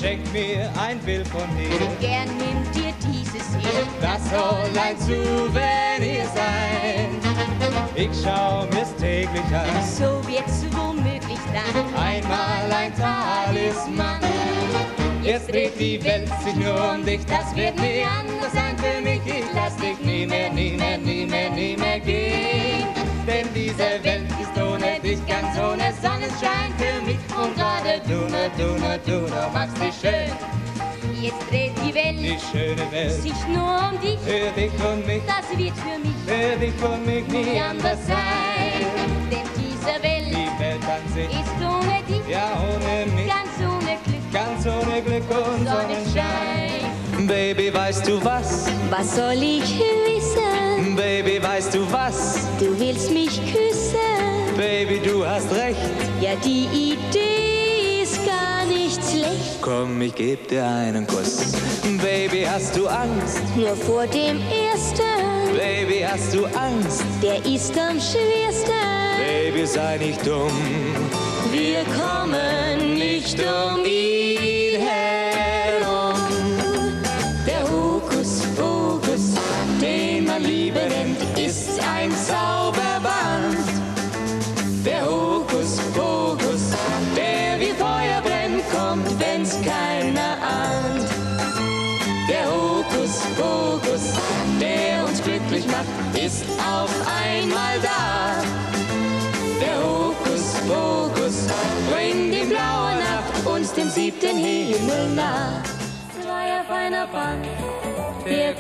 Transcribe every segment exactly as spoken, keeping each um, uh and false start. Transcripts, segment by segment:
schenkt mir ein Bild von dir. Gern nimmt dir dieses hier. Das soll ein Souvenir sein. Ich schau mir's täglich an. So wird's womöglich dann Einmal ein Talisman. Jetzt dreht die Welt sich nur um dich. Das wird nie anders sein für mich. Ich lass dich nie mehr, nie mehr, nie mehr, nie mehr gehen. Denn diese Welt ist ohne dich ganz ohne Sonnenschein für mich. Und gerade du, nur du, nur du, nur machst dich schön. Jetzt dreht die Welt, Die schöne Welt, sich nur um dich. für dich und mich, Das wird für mich für dich und mich nie anders sein. Denn diese Welt Die Welt an sich, ist ohne dich ja ohne mich, ganz ohne Glück, ganz ohne Glück und Sonnenschein. Sonnenschein. Baby, weißt du was? Was soll ich wissen? Baby, weißt du was? Du willst mich küssen. Baby, du hast recht. Ja, die Idee ist gar nicht schlecht. Komm, ich geb dir einen Kuss. Baby, hast du Angst? Nur vor dem ersten, Baby, hast du Angst? der ist am schwersten. Baby, sei nicht dumm. Wir kommen nicht um ihn herum. Der Hokuspokus, den man Liebe nennt, ist ein Zauberband. Der Hokuspokus, der wie Feuer brennt, kommt, wenn's keiner ahnt. Der Hokuspokus, der uns glücklich macht, ist auf einmal da. Der Hokuspokus bringt die blaue Nacht uns dem siebten Himmel nah. Zwei auf einer Bank der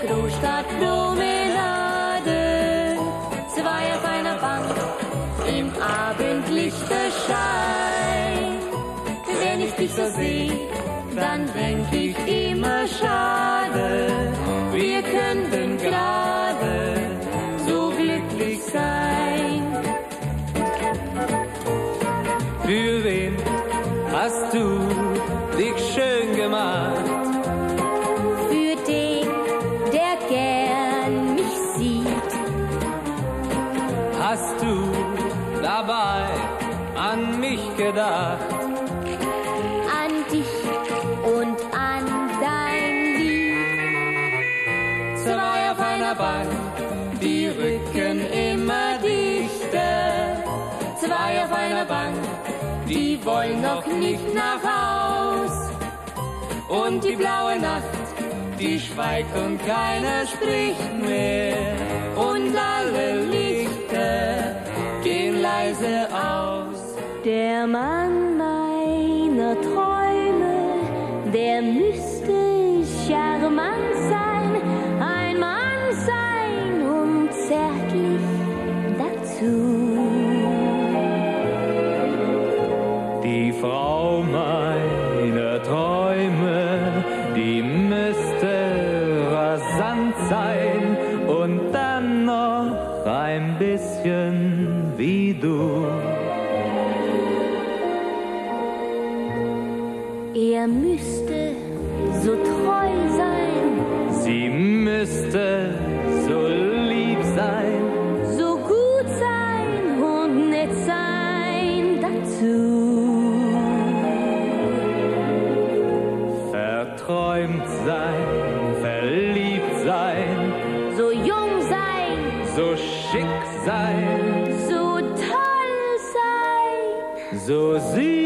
Großstadtpromenade. Zwei auf einer Bank im Abendlichterschein. Wenn ich dich so sehe, dann denk ich immer schade. Wir könnten gerade so glücklich sein. Für wen hast du dich schön gemacht? Für den, der gern mich sieht. Hast du dabei an mich gedacht? An dich und an dein Lied. Zwei auf einer Bank, die rücken immer dichter. Zwei auf einer Bank, die wollen noch nicht nach Haus. Und die blaue Nacht, die schweigt und keiner spricht mehr. Und alle Lichter gehen leise aus. Der Mann meiner Träume, der müsste charmant sein, ein Mann sein und zärtlich dazu. Die Frau meiner Träume, die müsste rasant sein und dann noch ein bisschen wie du. Er müsste so treu sein, Sie müsste so lieb sein, so gut sein und nett sein dazu. verträumt sein, verliebt sein, So jung sein, so schick sein, so toll sein. so süß